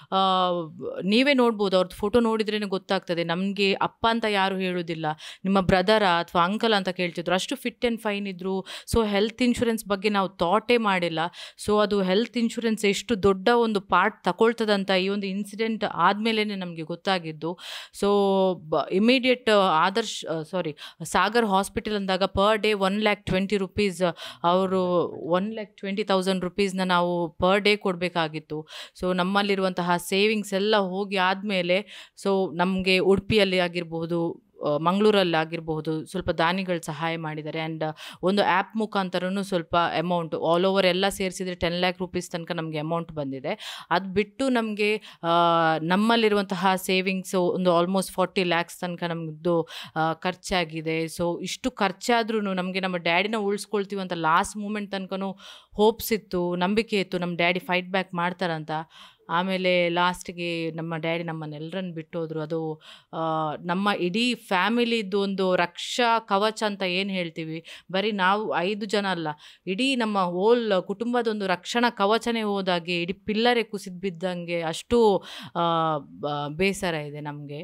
ನೀವೇ ನೋಡ್ಬೋದು, ಅವ್ರದ್ದು ಫೋಟೋ ನೋಡಿದ್ರೇ ಗೊತ್ತಾಗ್ತದೆ. ನಮಗೆ ಅಪ್ಪ ಅಂತ ಯಾರು ಹೇಳೋದಿಲ್ಲ, ನಿಮ್ಮ ಬ್ರದರಾ ಅಥವಾ ಅಂಕಲ್ ಅಂತ ಕೇಳ್ತಿದ್ರು. ಅಷ್ಟು ಫಿಟ್ ಆ್ಯಂಡ್ ಫೈನ್ ಇದ್ದರು. ಸೊ ಹೆಲ್ತ್ ಇನ್ಶೂರೆನ್ಸ್ ಬಗ್ಗೆ ನಾವು ಥಾಟೇ ಮಾಡಿಲ್ಲ. ಸೊ ಅದು ಹೆಲ್ತ್ ಇನ್ಶೂರೆನ್ಸ್ ಎಷ್ಟು ದೊಡ್ಡ ಒಂದು ಪಾರ್ಟ್ ತಗೊಳ್ತದಂತ ಈ ಒಂದು ಇನ್ಸಿಡೆಂಟ್ ಆದಮೇಲೆ ನಮಗೆ ಗೊತ್ತಾಗಿದ್ದು. So immediate Adarsh sorry Sagar hospital ಅಂದಾಗ per day one lakh twenty rupees ಅವರು ಒನ್ ಲ್ಯಾಕ್ ಟ್ವೆಂಟಿ ತೌಸಂಡ್ ರುಪೀಸ್ನ ನಾವು ಪರ್ ಡೇ ಕೊಡಬೇಕಾಗಿತ್ತು. ಸೊ ನಮ್ಮಲ್ಲಿರುವಂತಹ ಸೇವಿಂಗ್ಸ್ ಎಲ್ಲ ಹೋಗಿ ಆದಮೇಲೆ ಸೊ ನಮಗೆ ಉಡುಪಿಯಲ್ಲಿ ಆಗಿರಬಹುದು, ಮಂಗಳೂರಲ್ಲಿ ಆಗಿರಬಹುದು ಸ್ವಲ್ಪ ದಾನಿಗಳು ಸಹಾಯ ಮಾಡಿದ್ದಾರೆ. ಆ್ಯಂಡ್ ಒಂದು ಆ್ಯಪ್ ಮುಖಾಂತರನೂ ಸ್ವಲ್ಪ ಅಮೌಂಟ್ ಆಲ್ ಓವರ್ ಎಲ್ಲ ಸೇರಿಸಿದರೆ ಟೆನ್ ಲ್ಯಾಕ್ ರುಪೀಸ್ ತನಕ ನಮಗೆ ಅಮೌಂಟ್ ಬಂದಿದೆ. ಅದು ಬಿಟ್ಟು ನಮಗೆ ನಮ್ಮಲ್ಲಿರುವಂತಹ ಸೇವಿಂಗ್ಸು ಒಂದು ಆಲ್ಮೋಸ್ಟ್ ಫಾರ್ಟಿ ಲ್ಯಾಕ್ಸ್ ತನಕ ನಮ್ಮದು ಖರ್ಚಾಗಿದೆ. ಸೊ ಇಷ್ಟು ಖರ್ಚಾದ್ರೂ ನಮಗೆ ನಮ್ಮ ಡ್ಯಾಡಿನ ಉಳಿಸ್ಕೊಳ್ತೀವಿ ಅಂತ ಲಾಸ್ಟ್ ಮೂಮೆಂಟ್ ತನಕನೂ ಹೋಪ್ಸ್ ಇತ್ತು, ನಂಬಿಕೆ ಇತ್ತು ನಮ್ಮ ಡ್ಯಾಡಿ ಫೈಟ್ ಬ್ಯಾಕ್ ಮಾಡ್ತಾರಂತ. ಆಮೇಲೆ ಲಾಸ್ಟಿಗೆ ನಮ್ಮ ಡ್ಯಾಡಿ ನಮ್ಮನ್ನೆಲ್ಲರನ್ನು ಬಿಟ್ಟೋದ್ರು. ಅದು ನಮ್ಮ ಇಡೀ ಫ್ಯಾಮಿಲಿದು ಒಂದು ರಕ್ಷಾ ಕವಚ ಅಂತ ಏನು ಹೇಳ್ತೀವಿ, ಬರೀ ನಾವು ಐದು ಜನ ಅಲ್ಲ, ಇಡೀ ನಮ್ಮ ಹೋಲ್ ಕುಟುಂಬದೊಂದು ರಕ್ಷಣಾ ಕವಚನೇ ಹೋದಾಗೆ ಇಡೀ ಪಿಲ್ಲರೇ ಕುಸಿದು ಬಿದ್ದಂಗೆ ಅಷ್ಟು ಬೇಸರ ಇದೆ ನಮಗೆ.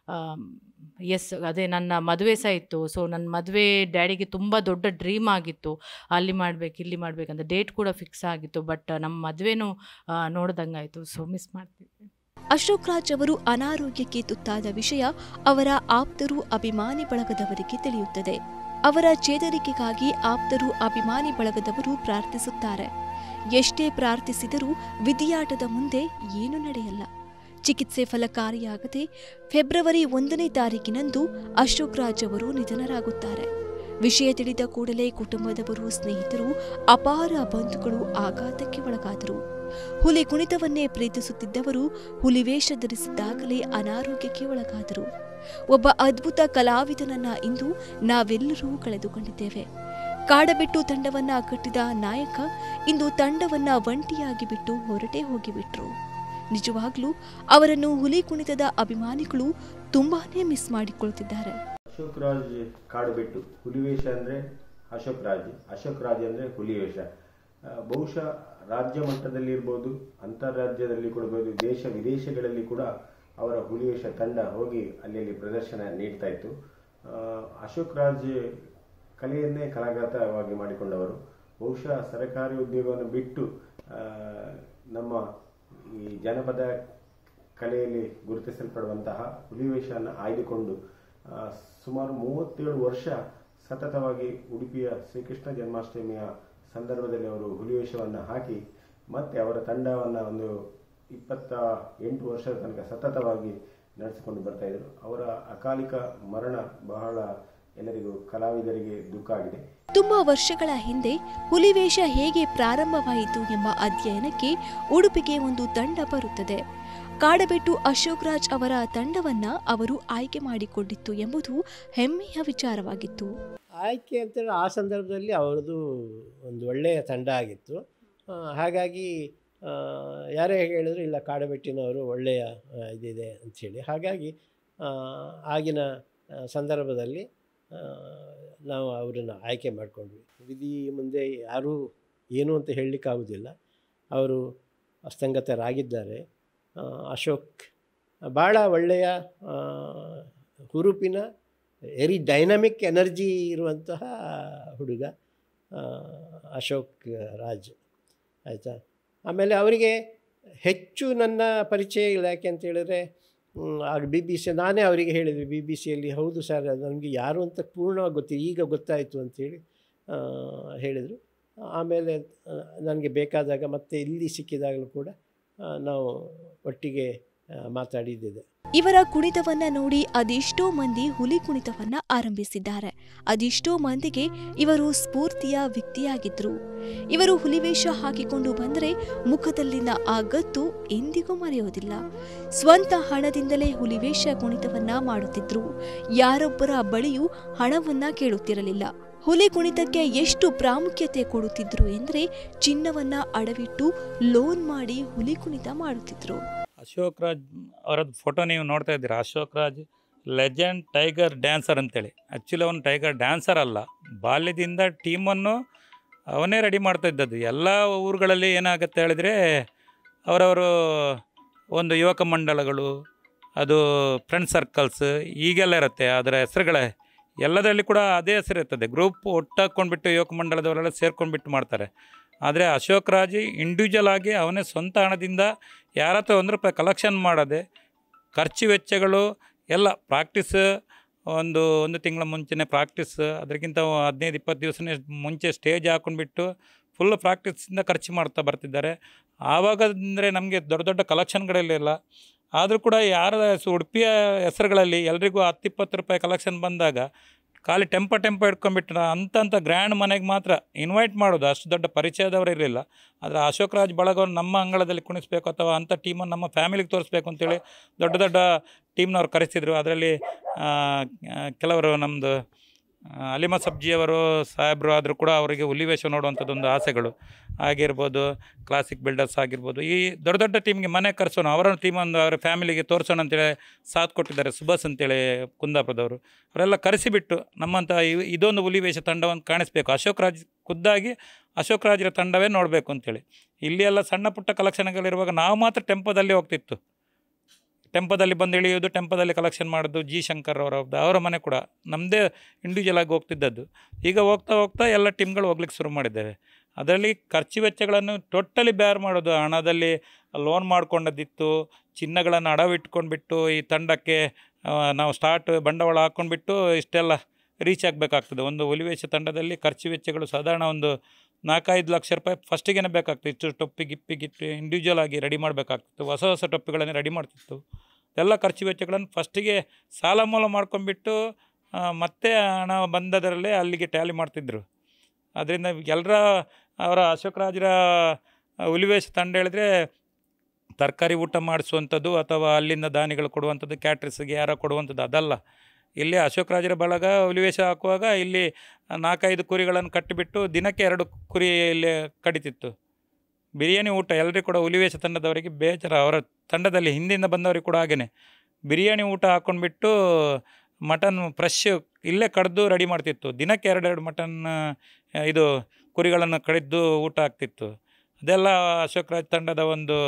ಎಸ್, ಅದೇ ನನ್ನ ಮದುವೆ ಸಹ ಇತ್ತು. ಸೊ ನನ್ನ ಮದುವೆ ಡ್ಯಾಡಿಗೆ ತುಂಬ ದೊಡ್ಡ ಡ್ರೀಮ್ ಆಗಿತ್ತು, ಅಲ್ಲಿ ಮಾಡಬೇಕು ಇಲ್ಲಿ ಮಾಡಬೇಕಂತ ಡೇಟ್ ಕೂಡ ಫಿಕ್ಸ್ ಆಗಿತ್ತು. ಬಟ್ ನಮ್ಮ ಮದುವೆನೂ ನೋಡ್ದಂಗಾಯಿತು. ಸೊ ಮಿಸ್ ಮಾಡ್ತೀವಿ. ಅಶೋಕ್ ರಾಜ್ ಅವರು ಅನಾರೋಗ್ಯಕ್ಕೆ ತುತ್ತಾದ ವಿಷಯ ಅವರ ಆಪ್ತರು ಅಭಿಮಾನಿ ಬಳಗದವರಿಗೆ ತಿಳಿಯುತ್ತದೆ. ಅವರ ಚೇತರಿಕೆಗಾಗಿ ಆಪ್ತರು ಅಭಿಮಾನಿ ಬಳಗದವರು ಪ್ರಾರ್ಥಿಸುತ್ತಾರೆ. ಎಷ್ಟೇ ಪ್ರಾರ್ಥಿಸಿದರೂ ವಿಧಿಯಾಟದ ಮುಂದೆ ಏನೂ ನಡೆಯಲ್ಲ. ಚಿಕಿತ್ಸೆ ಫಲಕಾರಿಯಾಗದೆ ಫೆಬ್ರವರಿ ಒಂದನೇ ತಾರೀಕಿನಂದು ಅಶೋಕ್ ರಾಜ್ ಅವರು ನಿಧನರಾಗುತ್ತಾರೆ. ವಿಷಯ ತಿಳಿದ ಕೂಡಲೇ ಕುಟುಂಬದವರು, ಸ್ನೇಹಿತರು, ಅಪಾರ ಬಂಧುಗಳು ಆಘಾತಕ್ಕೆ ಒಳಗಾದರು. ಹುಲಿ ಕುಣಿತವನ್ನೇ ಪ್ರೀತಿಸುತ್ತಿದ್ದವರು ಹುಲಿವೇಷ ಧರಿಸಿದ್ದಾಗಲೇ ಅನಾರೋಗ್ಯಕ್ಕೆ ಒಳಗಾದರು. ಒಬ್ಬ ಅದ್ಭುತ ಕಲಾವಿದನನ್ನ ಇಂದು ನಾವೆಲ್ಲರೂ ಕಳೆದುಕೊಂಡಿದ್ದೇವೆ. ಕಾಡಬಿಟ್ಟು ತಂಡವನ್ನ ಕಟ್ಟಿದ ನಾಯಕ ಇಂದು ತಂಡವನ್ನ ಒಂಟಿಯಾಗಿ ಬಿಟ್ಟು ಹೊರಟೇ ಹೋಗಿಬಿಟ್ರು. ನಿಜವಾಗ್ಲೂ ಅವರನ್ನು ಹುಲಿ ಕುಣಿತದ ಅಭಿಮಾನಿಗಳು ತುಂಬಾನೇ ಮಿಸ್ ಮಾಡಿಕೊಳ್ತಿದ್ದಾರೆ. ಅಶೋಕ್ ರಾಜ್ ಕಾಡುಬೆಟ್ಟು ಹುಲಿವೇಷ ಅಂದ್ರೆ ಅಶೋಕ್ ರಾಜ್, ಅಶೋಕ್ ರಾಜ್ ಅಂದ್ರೆ ಹುಲಿವೇಷ. ಬಹುಶಃ ರಾಜ್ಯ ಮಟ್ಟದಲ್ಲಿ ಇರ್ಬೋದು, ಅಂತಾರಾಜ್ಯದಲ್ಲಿ ಕೊಡಬಹುದು, ದೇಶ ವಿದೇಶಗಳಲ್ಲಿ ಕೂಡ ಅವರ ಹುಲಿವೇಷ ತಂಡ ಹೋಗಿ ಅಲ್ಲಿ ಪ್ರದರ್ಶನ ನೀಡ್ತಾ ಇತ್ತು. ಅಶೋಕ್ ರಾಜ್ ಕಲೆಯನ್ನೇ ಕಲಾಘಾತವಾಗಿ ಮಾಡಿಕೊಂಡವರು. ಬಹುಶಃ ಸರ್ಕಾರಿ ಉದ್ಯೋಗವನ್ನು ಬಿಟ್ಟು ನಮ್ಮ ಈ ಜನಪದ ಕಲೆಯಲ್ಲಿ ಗುರುತಿಸಲ್ಪಡುವಂತಹ ಹುಲಿವೇಷವನ್ನು ಆಯ್ದುಕೊಂಡು ಸುಮಾರು ಮೂವತ್ತೇಳು ವರ್ಷ ಸತತವಾಗಿ ಉಡುಪಿಯ ಶ್ರೀಕೃಷ್ಣ ಜನ್ಮಾಷ್ಟಮಿಯ ಸಂದರ್ಭದಲ್ಲಿ ಅವರು ಹುಲಿವೇಷವನ್ನು ಹಾಕಿ ಮತ್ತೆ ಅವರ ತಂಡವನ್ನು ಒಂದು ಇಪ್ಪತ್ತ ಎಂಟು ವರ್ಷದ ತನಕ ಸತತವಾಗಿ ನಡೆಸಿಕೊಂಡು ಬರ್ತಾ ಇದ್ರು. ಅವರ ಅಕಾಲಿಕ ಮರಣ ಬಹಳ ಎಲ್ಲರಿಗೂ ಕಲಾವಿದರಿಗೆ ದುಃಖ ಆಗಿದೆ. ತುಂಬಾ ವರ್ಷಗಳ ಹಿಂದೆ ಹುಲಿವೇಷ ಹೇಗೆ ಪ್ರಾರಂಭವಾಯಿತು ಎಂಬ ಅಧ್ಯಯನಕ್ಕೆ ಉಡುಪಿಗೆ ಒಂದು ತಂಡ ಬರುತ್ತದೆ. ಕಾಡಬೆಟ್ಟು ಅಶೋಕ್ ರಾಜ್ ಅವರ ತಂಡವನ್ನ ಅವರು ಆಯ್ಕೆ ಮಾಡಿಕೊಂಡಿತ್ತು ಎಂಬುದು ಹೆಮ್ಮೆಯ ವಿಚಾರವಾಗಿತ್ತು. ಆಯ್ಕೆ ಅಂತೇಳಿ ಆ ಸಂದರ್ಭದಲ್ಲಿ ಅವರದು ಒಂದು ಒಳ್ಳೆಯ ತಂಡ ಆಗಿತ್ತು. ಹಾಗಾಗಿ ಯಾರೇ ಹೇಳಿದ್ರು ಇಲ್ಲ ಕಾಡಬೆಟ್ಟಿನವರು ಒಳ್ಳೆಯ ಇದಿದೆ ಅಂಥೇಳಿ, ಹಾಗಾಗಿ ಆಗಿನ ಸಂದರ್ಭದಲ್ಲಿ ನಾವು ಅವರನ್ನು ಆಯ್ಕೆ ಮಾಡಿಕೊಂಡ್ವಿ. ವಿಧಿ ಮುಂದೆ ಯಾರೂ ಏನು ಅಂತ ಹೇಳಲಿಕ್ಕಾಗೋದಿಲ್ಲ. ಅವರು ಅಸ್ತಂಗತರಾಗಿದ್ದಾರೆ. ಅಶೋಕ್ ಭಾಳ ಒಳ್ಳೆಯ ಹುರುಪಿನ ವೆರಿ ಡೈನಮಿಕ್ ಎನರ್ಜಿ ಇರುವಂತಹ ಹುಡುಗ ಅಶೋಕ್ ರಾಜ್, ಆಯಿತಾ. ಆಮೇಲೆ ಅವರಿಗೆ ಹೆಚ್ಚು ನನ್ನ ಪರಿಚಯ ಇಲ್ಲ, ಯಾಕೆ ಅಂತ ಹೇಳಿದ್ರೆ ಆಗ ಬಿ ಬಿ ಸಿ ನಾನೇ ಅವರಿಗೆ ಹೇಳಿದ್ವಿ ಬಿ ಬಿ ಸಿಯಲ್ಲಿ, ಹೌದು ಸರ್ ನನಗೆ ಯಾರು ಅಂತ ಪೂರ್ಣವಾಗಿ ಗೊತ್ತಿಲ್ಲ, ಈಗ ಗೊತ್ತಾಯಿತು ಅಂಥೇಳಿ ಹೇಳಿದರು. ಆಮೇಲೆ ನನಗೆ ಬೇಕಾದಾಗ ಮತ್ತೆ ಇಲ್ಲಿ ಸಿಕ್ಕಿದಾಗಲೂ ಕೂಡ ನಾವು ಒಟ್ಟಿಗೆ ಮಾತಾಡಿದ್ದಿದೆ. ಇವರ ಕುಣಿತವನ್ನ ನೋಡಿ ಅದೆಷ್ಟೋ ಮಂದಿ ಹುಲಿ ಕುಣಿತವನ್ನ ಆರಂಭಿಸಿದ್ದಾರೆ. ಅದೆಷ್ಟೋ ಮಂದಿಗೆ ಇವರು ಸ್ಫೂರ್ತಿಯ ವ್ಯಕ್ತಿಯಾಗಿದ್ರು. ಇವರು ಹುಲಿವೇಷ ಹಾಕಿಕೊಂಡು ಬಂದರೆ ಮುಖದಲ್ಲಿನ ಆ ಗತ್ತು ಎಂದಿಗೂ ಮರೆಯೋದಿಲ್ಲ. ಸ್ವಂತ ಹಣದಿಂದಲೇ ಹುಲಿವೇಷ ಕುಣಿತವನ್ನ ಮಾಡುತ್ತಿದ್ರು. ಯಾರೊಬ್ಬರ ಬಳಿಯೂ ಹಣವನ್ನ ಕೇಳುತ್ತಿರಲಿಲ್ಲ. ಹುಲಿ ಕುಣಿತಕ್ಕೆ ಎಷ್ಟು ಪ್ರಾಮುಖ್ಯತೆ ಕೊಡುತ್ತಿದ್ರು ಎಂದರೆ ಚಿನ್ನವನ್ನ ಅಡವಿಟ್ಟು ಲೋನ್ ಮಾಡಿ ಹುಲಿ ಕುಣಿತ ಮಾಡುತ್ತಿದ್ರು. ಅಶೋಕ್ ರಾಜ್ ಅವರದ್ದು ಫೋಟೋ ನೀವು ನೋಡ್ತಾ ಇದ್ದೀರಾ. Ashok Raj legend tiger dancer ಅಂತೇಳಿ. ಆ್ಯಕ್ಚುಲಿ ಅವನು ಟೈಗರ್ ಡ್ಯಾನ್ಸರ್ ಅಲ್ಲ, ಬಾಲ್ಯದಿಂದ ಟೀಮನ್ನು ಅವನೇ ರೆಡಿ ಮಾಡ್ತಾ ಇದ್ದದ್ದು. ಎಲ್ಲ ಊರುಗಳಲ್ಲಿ ಏನಾಗುತ್ತೆ ಹೇಳಿದರೆ ಅವರವರು ಒಂದು ಯುವಕ ಮಂಡಳಗಳು, ಅದು ಫ್ರೆಂಡ್ ಸರ್ಕಲ್ಸ್ ಈಗೆಲ್ಲ ಇರುತ್ತೆ. ಅದರ ಹೆಸರುಗಳೇ ಎಲ್ಲದರಲ್ಲಿ ಕೂಡ ಅದೇ ಹೆಸರು ಇರ್ತದೆ. ಗ್ರೂಪ್ ಒಟ್ಟಾಕೊಂಡ್ಬಿಟ್ಟು ಯುವಕ ಮಂಡಳದವರೆಲ್ಲ ಸೇರ್ಕೊಂಡ್ಬಿಟ್ಟು ಮಾಡ್ತಾರೆ. ಆದರೆ ಅಶೋಕ್ ರಾಜ್ ಇಂಡಿವಿಜುವಲ್ ಆಗಿ ಅವನೇ ಸ್ವಂತ ಹಣದಿಂದ ಯಾರ ಹತ್ರ ಒಂದು ರೂಪಾಯಿ ಕಲೆಕ್ಷನ್ ಮಾಡದೆ ಖರ್ಚು ವೆಚ್ಚಗಳು ಎಲ್ಲ ಪ್ರಾಕ್ಟೀಸ್ ಒಂದು ಒಂದು ತಿಂಗಳ ಮುಂಚೆನೇ ಪ್ರಾಕ್ಟೀಸ್, ಅದಕ್ಕಿಂತ ಹದಿನೈದು ಇಪ್ಪತ್ತು ದಿವಸನೇ ಮುಂಚೆ ಸ್ಟೇಜ್ ಹಾಕ್ಕೊಂಡ್ಬಿಟ್ಟು ಫುಲ್ ಪ್ರಾಕ್ಟೀಸಿಂದ ಖರ್ಚು ಮಾಡ್ತಾ ಬರ್ತಿದ್ದಾರೆ. ಆವಾಗ ಅಂದರೆ ನಮಗೆ ದೊಡ್ಡ ದೊಡ್ಡ ಕಲೆಕ್ಷನ್ಗಳಿರಲಿಲ್ಲ. ಆದರೂ ಕೂಡ ಯಾರ ಉಡುಪಿಯ ಹೆಸರುಗಳಲ್ಲಿ ಎಲ್ರಿಗೂ ಹತ್ತು ಇಪ್ಪತ್ತು ರೂಪಾಯಿ ಕಲೆಕ್ಷನ್ ಬಂದಾಗ ಖಾಲಿ ಟೆಂಪ ಟೆಂಪ ಇಟ್ಕೊಂಡ್ಬಿಟ್ರೆ ಅಂಥ ಗ್ರ್ಯಾಂಡ್ ಮನೆಗೆ ಮಾತ್ರ ಇನ್ವೈಟ್ ಮಾಡೋದು. ಅಷ್ಟು ದೊಡ್ಡ ಪರಿಚಯದವರು ಇರಲಿಲ್ಲ. ಆದರೆ ಅಶೋಕ್ ರಾಜ್ ಬಳಗವನ್ನು ನಮ್ಮ ಅಂಗಳದಲ್ಲಿ ಕುಣಿಸ್ಬೇಕು ಅಥವಾ ಅಂಥ ಟೀಮನ್ನು ನಮ್ಮ ಫ್ಯಾಮಿಲಿಗೆ ತೋರಿಸ್ಬೇಕು ಅಂತೇಳಿ ದೊಡ್ಡ ದೊಡ್ಡ ಟೀಮ್ನವ್ರು ಕರೆಸಿದ್ರು. ಅದರಲ್ಲಿ ಕೆಲವರು ನಮ್ಮದು ಅಲಿಮಾ ಸಬ್ಜಿಯವರು ಸಾಹೇಬರು ಆದರೂ ಕೂಡ ಅವರಿಗೆ ಹುಲಿವೇಷ ನೋಡುವಂಥದ್ದೊಂದು ಆಸೆಗಳು ಆಗಿರ್ಬೋದು. ಕ್ಲಾಸಿಕ್ ಬಿಲ್ಡರ್ಸ್ ಆಗಿರ್ಬೋದು. ಈ ದೊಡ್ಡ ದೊಡ್ಡ ಟೀಮ್ಗೆ ಮನೆ ಕರೆಸೋಣ, ಅವರ ಟೀಮೊಂದು ಅವರ ಫ್ಯಾಮಿಲಿಗೆ ತೋರಿಸೋಣ ಅಂತೇಳಿ ಸಾಥ್ ಕೊಟ್ಟಿದ್ದಾರೆ. ಸುಭಾಸ್ ಅಂತೇಳಿ ಕುಂದಾಪುರದವರು, ಅವರೆಲ್ಲ ಕರೆಸಿಬಿಟ್ಟು ನಮ್ಮಂಥ ಇದೊಂದು ಹುಲಿವೇಷ ತಂಡವನ್ನು ಕಾಣಿಸ್ಬೇಕು, ಅಶೋಕ್ ರಾಜ್ ಖುದ್ದಾಗಿ ಅಶೋಕ್ ರಾಜರ ತಂಡವೇ ನೋಡಬೇಕು ಅಂತೇಳಿ. ಇಲ್ಲಿ ಎಲ್ಲ ಸಣ್ಣ ಪುಟ್ಟ ಕಲೆಕ್ಷನ್ಗಳಿರುವಾಗ ನಾವು ಮಾತ್ರ ಟೆಂಪೋದಲ್ಲಿ ಹೋಗ್ತಿತ್ತು. ಟೆಂಪೋದಲ್ಲಿ ಬಂದು ಇಳಿಯೋದು, ಟೆಂಪೋದಲ್ಲಿ ಕಲೆಕ್ಷನ್ ಮಾಡೋದು. ಜಿ ಶಂಕರ್ ಅವರ ಅವರ ಮನೆ ಕೂಡ ನಮ್ಮದೇ ಇಂಡಿವಿಜುವಲ್ ಆಗಿ ಹೋಗ್ತಿದ್ದದ್ದು. ಈಗ ಹೋಗ್ತಾ ಹೋಗ್ತಾ ಎಲ್ಲ ಟೀಮ್ಗಳು ಹೋಗ್ಲಿಕ್ಕೆ ಶುರು ಮಾಡಿದ್ದೇವೆ. ಅದರಲ್ಲಿ ಖರ್ಚು ವೆಚ್ಚಗಳನ್ನು ಟೋಟಲಿ ಬೇರ್ ಮಾಡೋದು. ಹಣದಲ್ಲಿ ಲೋನ್ ಮಾಡ್ಕೊಂಡದ್ದಿತ್ತು, ಚಿನ್ನಗಳನ್ನು ಅಡವಿಟ್ಕೊಂಡ್ಬಿಟ್ಟು ಈ ತಂಡಕ್ಕೆ ನಾವು ಸ್ಟಾರ್ಟ್ ಬಂಡವಾಳ ಹಾಕ್ಕೊಂಡ್ಬಿಟ್ಟು ಇಷ್ಟೆಲ್ಲ ರೀಚ್ ಆಗಬೇಕಾಗ್ತದೆ. ಒಂದು ಹುಲಿವೇಷ ತಂಡದಲ್ಲಿ ಖರ್ಚು ವೆಚ್ಚಗಳು ಸಾಧಾರಣ ಒಂದು ನಾಲ್ಕೈದು ಲಕ್ಷ ರೂಪಾಯಿ ಫಸ್ಟಿಗೆ ಬೇಕಾಗ್ತದೆ. ಇಷ್ಟು ಟೊಪ್ಪಿ ಗಿಪ್ಪಿ ಗಿಪ್ಪಿ ಇಂಡಿವಿಜುವಲ್ ಆಗಿ ರೆಡಿ ಮಾಡಬೇಕಾಗ್ತಿತ್ತು. ಹೊಸ ಹೊಸ ಟೊಪ್ಪಿಗಳನ್ನು ರೆಡಿ ಮಾಡ್ತಿತ್ತು. ಎಲ್ಲ ಖರ್ಚು ವೆಚ್ಚಗಳನ್ನು ಫಸ್ಟಿಗೆ ಸಾಲ ಮೂಲ ಮಾಡ್ಕೊಂಡ್ಬಿಟ್ಟು ಮತ್ತೆ ಹಣ ಬಂದದರಲ್ಲೇ ಅಲ್ಲಿಗೆ ಟ್ಯಾಲಿ ಮಾಡ್ತಿದ್ರು. ಅದರಿಂದ ಎಲ್ಲರ ಅವರ ಅಶೋಕ್ ರಾಜರ ಹುಲಿವೇಷ ತಂಡ ಹೇಳಿದ್ರೆ ತರಕಾರಿ ಊಟ ಮಾಡಿಸುವಂಥದ್ದು ಅಥವಾ ಅಲ್ಲಿಂದ ದಾನಿಗಳು ಕೊಡುವಂಥದ್ದು, ಕ್ಯಾಟ್ರಿಸ್ಗೆ ಯಾರೋ ಕೊಡುವಂಥದ್ದು ಅದಲ್ಲ. ಇಲ್ಲಿ ಅಶೋಕ್ ರಾಜರ ಬಳಗ ಹುಲಿವೇಷ ಹಾಕುವಾಗ ಇಲ್ಲಿ ನಾಲ್ಕೈದು ಕುರಿಗಳನ್ನು ಕಟ್ಟಿಬಿಟ್ಟು ದಿನಕ್ಕೆ ಎರಡು ಕುರಿ ಇಲ್ಲಿ ಕಡಿತಿತ್ತು. ಬಿರಿಯಾನಿ ಊಟ ಎಲ್ಲರಿಗೂ ಕೂಡ ಹುಲಿವೇಷ ತಂಡದವರಿಗೆ ಬೇಜಾರ. ಅವರ ತಂಡದಲ್ಲಿ ಹಿಂದಿಂದ ಬಂದವರಿಗೆ ಕೂಡ ಹಾಗೆಯೇ ಬಿರಿಯಾನಿ ಊಟ ಹಾಕ್ಕೊಂಡ್ಬಿಟ್ಟು ಮಟನ್ ಫ್ರೆಶ್ ಇಲ್ಲೇ ಕಡ್ದು ರೆಡಿ ಮಾಡ್ತಿತ್ತು. ದಿನಕ್ಕೆ ಎರಡೆರಡು ಮಟನ್ ಇದು ಕುರಿಗಳನ್ನು ಕಡಿದು ಊಟ ಆಗ್ತಿತ್ತು. ಅದೆಲ್ಲ ಅಶೋಕ್ ರಾಜ್ ತಂಡದ ಒಂದು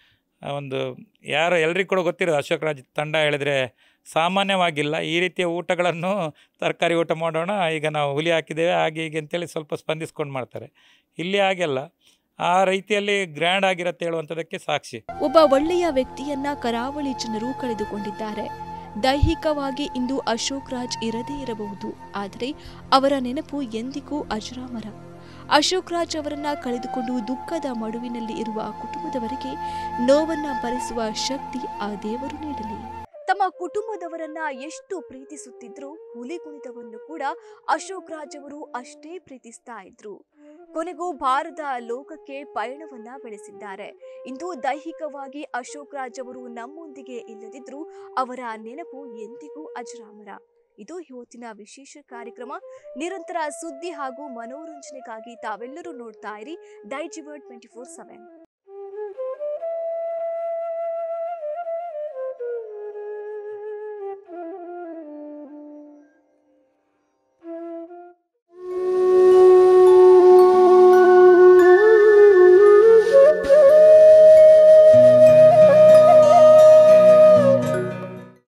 ಒಂದು ಯಾರು ಎಲ್ರಿಗೂ ಕೂಡ ಗೊತ್ತಿರೋದು. ಅಶೋಕ್ ರಾಜ್ ತಂಡ ಹೇಳಿದರೆ ಸಾಮಾನ್ಯವಾಗಿಲ್ಲ. ಈ ರೀತಿಯ ಊಟಗಳನ್ನು ತರಕಾರಿ ಊಟ ಮಾಡೋಣ, ಈಗ ನಾವು ಹುಲಿ ಹಾಕಿದ್ದೇವೆ ಹಾಗೆ ಹೀಗೆ ಅಂತೇಳಿ ಸ್ವಲ್ಪ ಸ್ಪಂದಿಸ್ಕೊಂಡು ಮಾಡ್ತಾರೆ. ಇಲ್ಲಿ ಹಾಗೆಲ್ಲ ಆ ರೀತಿಯಲ್ಲಿ ಗ್ರ್ಯಾಂಡ್ ಆಗಿರುತ್ತೆ ಹೇಳುವಂಥದ್ದಕ್ಕೆ ಸಾಕ್ಷಿ. ಒಬ್ಬ ಒಳ್ಳೆಯ ವ್ಯಕ್ತಿಯನ್ನ ಕರಾವಳಿ ಜನರು ಕಳೆದುಕೊಂಡಿದ್ದಾರೆ. ದೈಹಿಕವಾಗಿ ಇಂದು ಅಶೋಕ್ ರಾಜ್ ಇರದೇ ಇರಬಹುದು, ಆದರೆ ಅವರ ನೆನಪು ಎಂದಿಗೂ ಅಜರಾಮರ. ಅಶೋಕ್ ರಾಜ್ ಅವರನ್ನ ಕಳೆದುಕೊಂಡು ದುಃಖದ ಮಡುವಿನಲ್ಲಿ ಇರುವ ಕುಟುಂಬದವರಿಗೆ ನೋವನ್ನ ಭರಿಸುವ ಶಕ್ತಿ ಆ ದೇವರು ನೀಡಲಿ. ತಮ್ಮ ಕುಟುಂಬದವರನ್ನ ಎಷ್ಟು ಪ್ರೀತಿಸುತ್ತಿದ್ರು, ಹುಲಿ ಕುಣಿತವನ್ನು ಕೂಡ ಅಶೋಕ್ ರಾಜ್ ಅವರು ಅಷ್ಟೇ ಪ್ರೀತಿಸ್ತಾ ಇದ್ರು. ಕೊನೆಗೂ ಭಾರತ ಲೋಕಕ್ಕೆ ಪಯಣವನ್ನ ಬೆಳೆಸಿದ್ದಾರೆ. ಇಂದು ದೈಹಿಕವಾಗಿ ಅಶೋಕ್ ರಾಜ್ ಅವರು ನಮ್ಮೊಂದಿಗೆ ಇಲ್ಲದಿದ್ರು ಅವರ ನೆನಪು ಎಂದಿಗೂ ಅಜರಾಮರ. ಇದು ಇವತ್ತಿನ ವಿಶೇಷ ಕಾರ್ಯಕ್ರಮ. ನಿರಂತರ ಸುದ್ದಿ ಹಾಗೂ ಮನೋರಂಜನೆಗಾಗಿ ತಾವೆಲ್ಲರೂ ನೋಡ್ತಾ ಇರಿ ದೈಜಿವರ್ಡ್ ಟ್ವೆಂಟಿ ಫೋರ್ ಸೆವೆನ್.